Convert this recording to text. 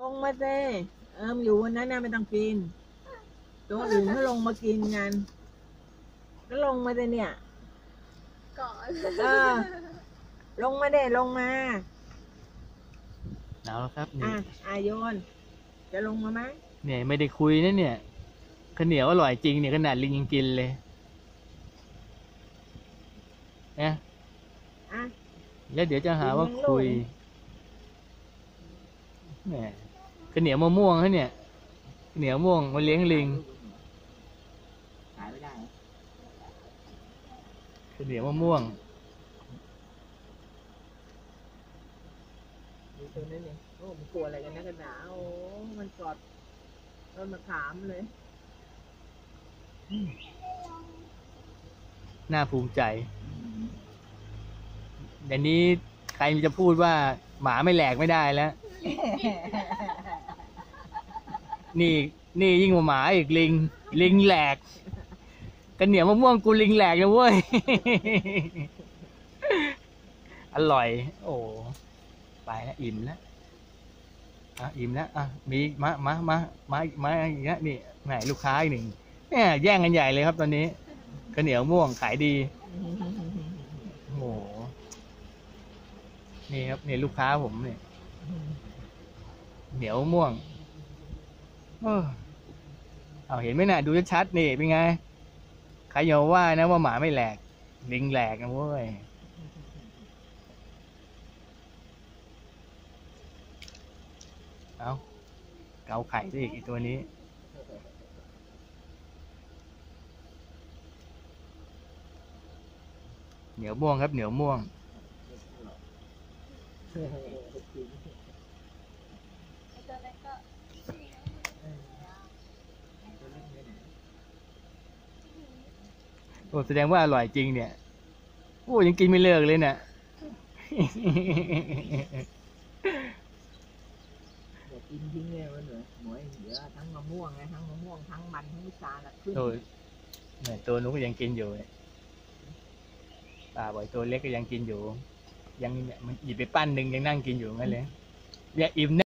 งมาเซ่อยู่วันนั้นนะไม่ต้องกินตัวอื่นเขาลงมากินกันก็ลงมาเซ่เนี่ยก่อนลงมาเด้ลงมาหนาวแล้วครับนี่โยนจะลงมาไหมเนี่ยไม่ได้คุยนะเนี่ยข้าวเหนียวอร่อยจริงเนี่ยขนาดลิงยังกินเลยนะแล้วเดี๋ยวจะหาว่าคุยเนี่ยข้าวเหนียวมะม่วงฮะเนี่ยข้าวเหนียวม่วงมาเลี้ยงลิงขายไม่ได้ข้าวเหนียวมะม่วงดูตัวนั้นเนี่ยโอ้มันกลัวอะไรกันนะกันหนาโอ้มันกอดต้นมะขามเลยน่าภูมิใจเดี๋ยวนี้ใครจะพูดว่าหมาไม่แหลกไม่ได้แล้ว นี่ยิ่งกว่าหมาอีกลิงแหลกกันเหนียวมะม่วงกูลิงแหลกนะเว้ย อร่อยโอ้ไปแล้วอิ่มแล้วอิ่มแล้วมีมาอีกแล้วนี่ไหนลูกค้าอีกหนึ่งเนี่ยแย่งกันใหญ่เลยครับตอนนี้ข้าวเหนียวม่วงขายดีโอ้โหนี่ครับนี่ลูกค้าผมเนี่ยเหนียวม่วงเอาเห็นไหมน่ะดูชัดๆนี่เป็นไงใครอย่าว่านะว่าหมาไม่แหลกลิงแหลกนะเว้ยเอาเกาไข่ซะอีกตัวนี้เหนียวม่วงครับเหนียวม่วงโอ้แสดงว่าอร่อยจริงเนี่ยโอ้ยังกินไม่เลิกเลยเนี่ยกินทิ้งเลยมันเหรอหมวยเหลือทั้งมะม่วงทั้งมันทั้งวิชาละขึ้นเนี่ยตัวนู้นก็ยังกินอยู่ป่าบ่อยตัวเล็กก็ยังกินอยู่ยังมันหยิบไปปั้นหนึ่งยังนั่งกินอยู่งั้นเลยอย่าอิ่ม